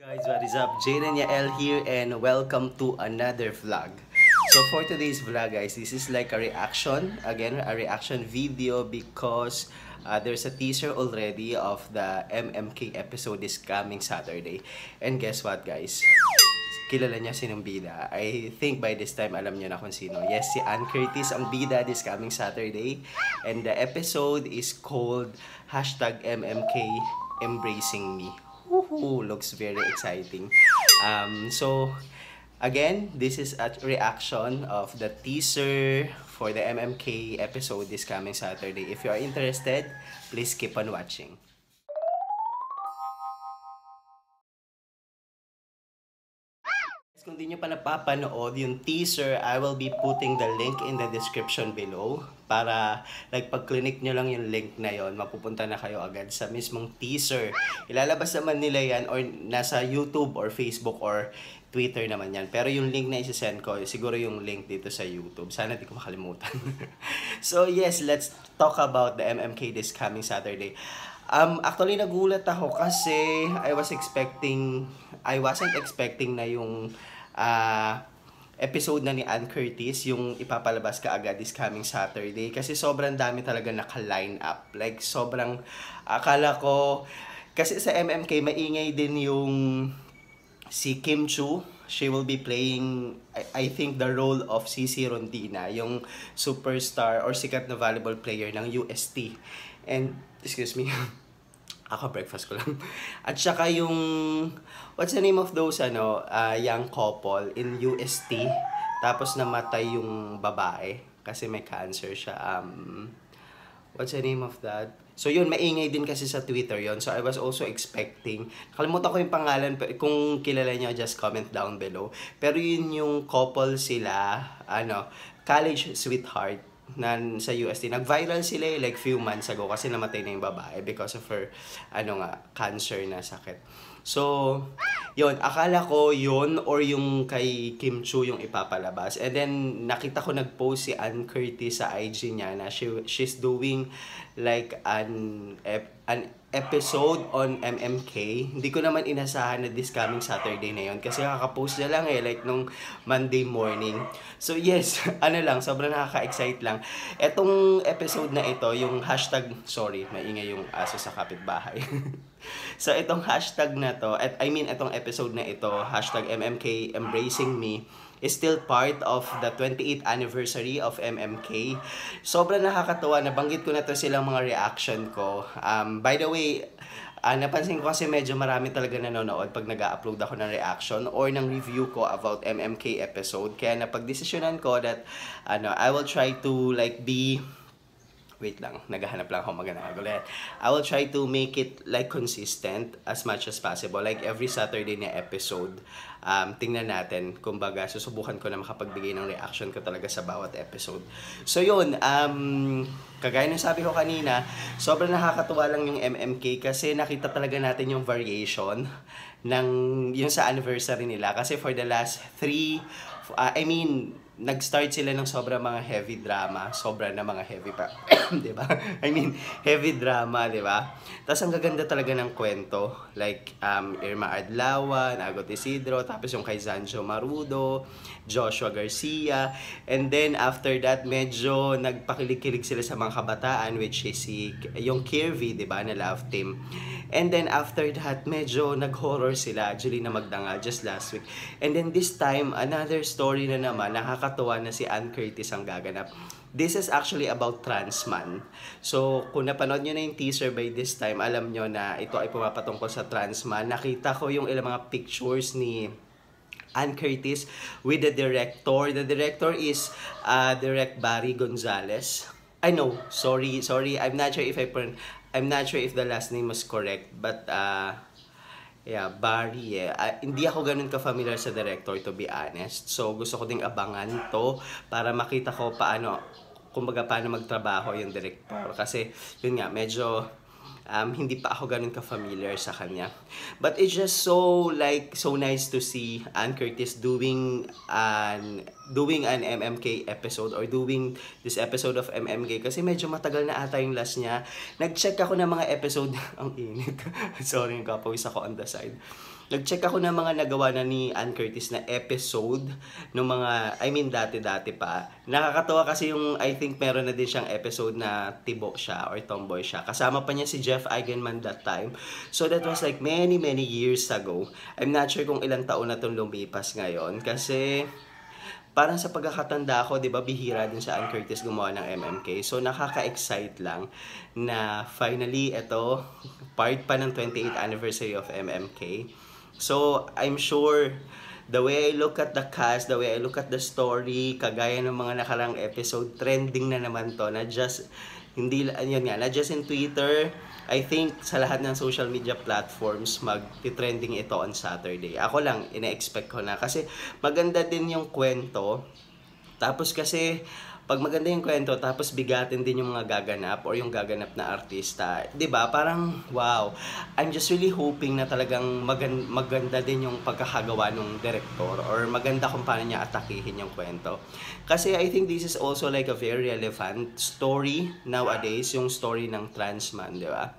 Guys, what is up? Jaden Yael here and welcome to another vlog. So for today's vlog guys, this is like a reaction, again a reaction video because there's a teaser already of the MMK episode this coming Saturday. And guess what guys? Kilala niya sinong bida. I think by this time alam niyo na kung sino. Yes, si Ann Curtis ang bida this coming Saturday. And the episode is called #MMK Embracing Me. Woohoo! Looks very exciting. So, again, this is a reaction of the teaser for the MMK episode this coming Saturday. If you are interested, please keep on watching. Kung di nyo pa napapanood yung teaser, I will be putting the link in the description below para like pag-click nyo lang yung link na yon, mapupunta na kayo agad sa mismong teaser. Ilalabas naman nila yan or nasa YouTube or Facebook or Twitter naman yan. Pero yung link na isi-send ko, siguro yung link dito sa YouTube. Sana di ko makalimutan. So yes, let's talk about the MMK this coming Saturday. Actually nagulat ako kasi I wasn't expecting na yung episode na ni Ann Curtis yung ipapalabas kaagad this coming Saturday kasi sobrang dami talaga naka-line up. Like sobrang akala ko kasi sa MMK maingay din yung si Kim Chu. She will be playing I think the role of CC Rondina, yung superstar or sikat na volleyball player ng UST. And excuse me. Ako breakfast ko lang. At saka yung what's the name of those young couple in UST, tapos namatay yung babae kasi may cancer siya. What's the name of that? So yun, maingay din kasi sa Twitter yon. So I was also expecting, kalimutan ko yung pangalan, kung kilala niyo just comment down below. Pero yun yung couple sila, college sweetheart sa UST. Nag-viral sila like few months ago kasi namatay na yung babae because of her cancer na sakit. So, yun, akala ko yun or yung kay Kim Chu yung ipapalabas. And then nakita ko nag-post si Ann Curtis sa IG niya na she's doing like an episode on MMK. Hindi ko naman inasahan na this coming Saturday na yun kasi kaka-post niya lang like nung Monday morning. So yes, sobrang nakaka-excite lang. Etong episode na ito, yung sorry, maingay yung aso sa kapitbahay. So itong hashtag na to, itong episode na ito, #MMK Embracing Me, is still part of the 28th anniversary of MMK. Sobrang nakakatuwa, nabanggit ko na to silang mga reaction ko. By the way, napansin ko kasi medyo marami talaga nanonood pag nag-upload ako ng reaction or ng review ko about MMK episode. Kaya napagdesisyonan ko that I will try to like wait lang, naghahanap lang ako magandang ulit. I will try to make it like consistent as much as possible. Like every Saturday na episode, tingnan natin. Kumbaga, susubukan ko na makapagbigay ng reaction ko talaga sa bawat episode. So yun, kagaya ng sabi ko kanina, sobrang nakakatuwa lang yung MMK kasi nakita talaga natin yung variation ng yung sa anniversary nila. Kasi for the last nag-start sila ng sobrang mga heavy drama, sobra na mga heavy pa, 'di ba? Heavy drama, 'di ba? Tapos ang gaganda talaga ng kwento, like Irma Adlawan, Agot Isidro, tapos yung kay Zanjo Marudo, Joshua Garcia, and then after that medyo nagpakilig-kilig sila sa mga kabataan which is yung Kirby, 'di ba, na Love Team. And then after that, medyo nag-horror sila, Julina Magdangal, just last week. And then this time, another story na naman, nakakatuwa na si Ann Curtis ang gaganap. This is actually about trans man. So, kung napanood nyo na yung teaser by this time, alam nyo na ito ay pumapatungkol sa trans man. Nakita ko yung ilang mga pictures ni Ann Curtis with the director. The director is Direct Barry Gonzalez. I know, sorry, I'm not sure if the last name was correct, but yeah, Barry hindi ako ganun ka-familiar sa director, to be honest. So gusto ko ding abangan to para makita ko paano magtrabaho yung director kasi yun nga medyo hindi pa ako ganun ka-familiar sa kanya. But it's just so nice to see Ann Curtis doing an MMK episode or doing this episode of MMK kasi medyo matagal na ata yung last niya. Nag-check ako ng mga episode, ang init. Sorry, kapawis ako on the side. nag-check ako ng mga nagawa na ni Ann Curtis na episode ng mga, I mean dati-dati pa. Nakakatawa kasi yung, I think meron na din siyang episode na tibo siya or tomboy siya. Kasama pa niya si Jeff Eigenman that time. So that was like many years ago. I'm not sure kung ilang taon na itong lumipas ngayon kasi parang sa pagkakatanda ko, 'di ba, bihira din sa Ann Curtis gumawa ng MMK. So nakaka-excite lang na finally ito part pa ng 28th anniversary of MMK. So I'm sure the way I look at the cast, the way I look at the story, kagaya ng mga nakarang episode, trending na naman to, na just hindi yun nga, na just in Twitter, I think sa lahat ng social media platforms mag-trending ito on Saturday. Ako lang, ina-expect ko na kasi maganda din yung kwento. Tapos kasi pag maganda yung kwento tapos bigatin din yung mga gaganap or yung gaganap na artista, 'di ba? Parang wow. I'm just really hoping na talagang maganda din yung pagkakagawa ng director or maganda kung paano niya atakihin yung kwento. Kasi I think this is also like a very relevant story nowadays, yung story ng trans man, 'di ba?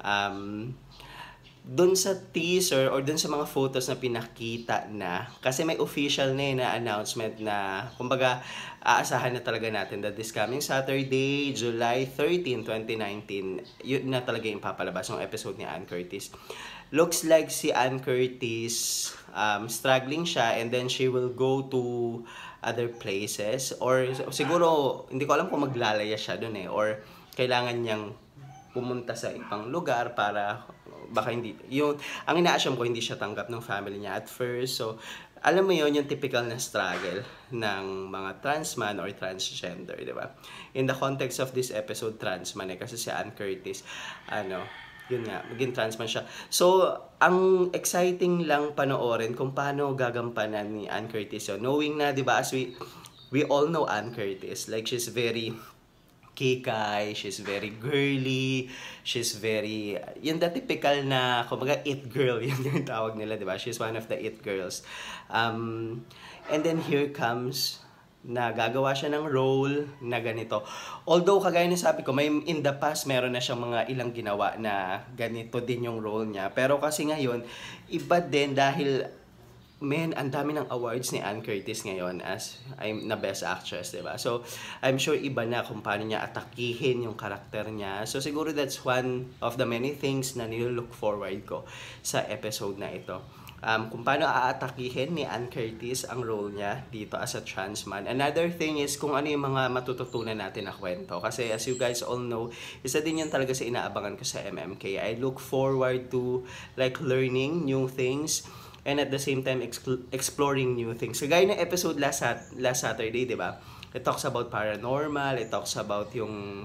Doon sa teaser or doon sa mga photos na pinakita na, kasi may official na announcement na kumbaga aasahan na talaga natin that this coming Saturday, July 13, 2019, yun na talaga yung papalabas ng episode ni Ann Curtis. Looks like si Ann Curtis struggling siya and then she will go to other places or siguro hindi ko alam kung maglalaya siya doon or kailangan niyang pumunta sa ibang lugar para baka hindi yung ang ina-assume ko hindi siya tanggap ng family niya at first. So alam mo yon yung typical na struggle ng mga trans man or transgender, di ba? In the context of this episode, trans man kasi si Ann Curtis yun nga, maging trans man siya. So ang exciting lang panoorin kung paano gagampanan ni Ann Curtis yun, knowing na, di ba, as we all know Ann Curtis, like she's very kikay, she's very girly, she's very, yun the typical na, kumbaga, it girl, yun yung tawag nila, di ba? She's one of the it girls. And then here comes, na gagawa siya ng role na ganito. Although, kagaya na sabi ko, may in the past, meron na siyang mga ilang ginawa na ganito din yung role niya. Pero kasi ngayon, iba din dahil ang dami ng awards ni Ann Curtis ngayon as na Best Actress, diba? So, I'm sure iba na kung paano niya atakihin yung karakter niya. So, siguro that's one of the many things na nilook forward ko sa episode na ito. Kung paano aatakihin ni Ann Curtis ang role niya dito as a trans man. Another thing is kung ano yung mga matututunan natin na kwento. Kasi as you guys all know, isa din yan talaga sa inaabangan ko sa MMK. I look forward to like learning new things and at the same time exploring new things. So, gaya ng episode last Saturday, di ba? It talks about paranormal, it talks about yung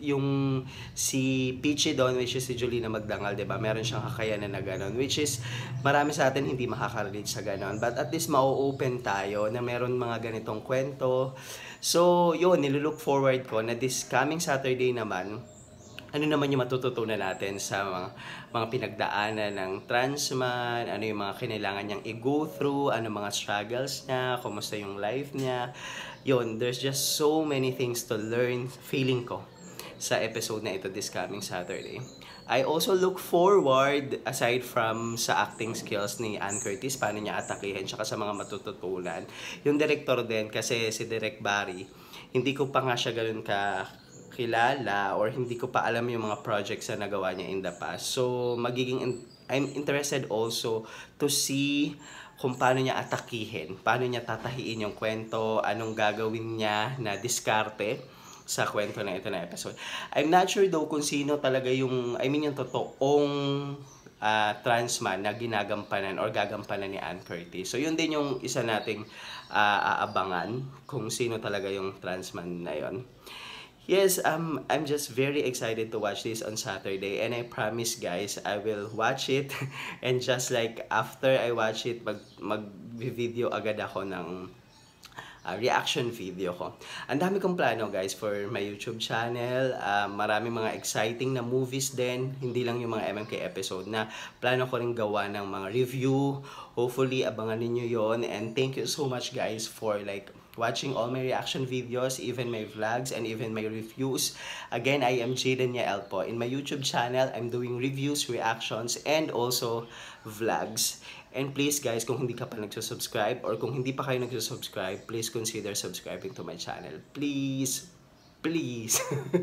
si Peachy doon, which is si Julina Magdangal, di ba? Meron siyang kakayanan na gano'n, which is marami sa atin hindi makaka-relate sa gano'n. But at least ma-open tayo na meron mga ganitong kwento. So, yun, nilook forward ko na this coming Saturday naman, ano naman yung matututunan natin sa mga pinagdaanan ng trans man, ano yung mga kinailangan niyang i-go through, ano mga struggles niya, kumusta yung life niya. Yun, there's just so many things to learn, feeling ko, sa episode na ito this coming Saturday. I also look forward, aside from sa acting skills ni Ann Curtis, paano niya atakihin, tsaka sa mga matututunan. Yung director din, kasi si Direk Barry, hindi ko pa nga siya ganun kilala or hindi ko pa alam yung mga projects na nagawa niya in the past. So, I'm interested also to see kung paano niya atakihin, paano niya tatahiin yung kwento, anong gagawin niya na diskarte sa kwento na ito na episode. I'm not sure though kung sino talaga yung, yung totoong trans man na ginagampanan or gagampanan ni Ann Curtis. So, yun din yung isa nating aabangan kung sino talaga yung trans man na yun. Yes, I'm just very excited to watch this on Saturday and I promise guys, I will watch it and just like after I watch it, mag-video agad ako ng reaction video ko. Ang dami kong plano guys for my YouTube channel. Maraming mga exciting na movies din, hindi lang yung mga MMK episode na plano ko rin gawa ng mga review. Hopefully, abangan ninyo yon and thank you so much guys for like watching all my reaction videos, even my vlogs, and even my reviews. Again, I am Jaden Yael po. In my YouTube channel, I'm doing reviews, reactions, and also vlogs. And please guys, kung hindi ka pa nagsusubscribe or kung hindi pa kayo nagsusubscribe, please consider subscribing to my channel. Please. Please.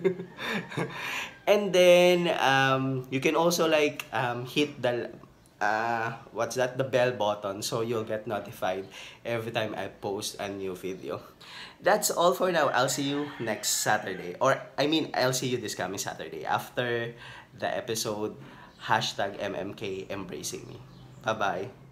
And then, you can also like hit the the bell button, so you'll get notified every time I post a new video. That's all for now. I'll see you next Saturday, or I mean I'll see you this coming Saturday after the episode #MMK Embracing Me. Bye bye.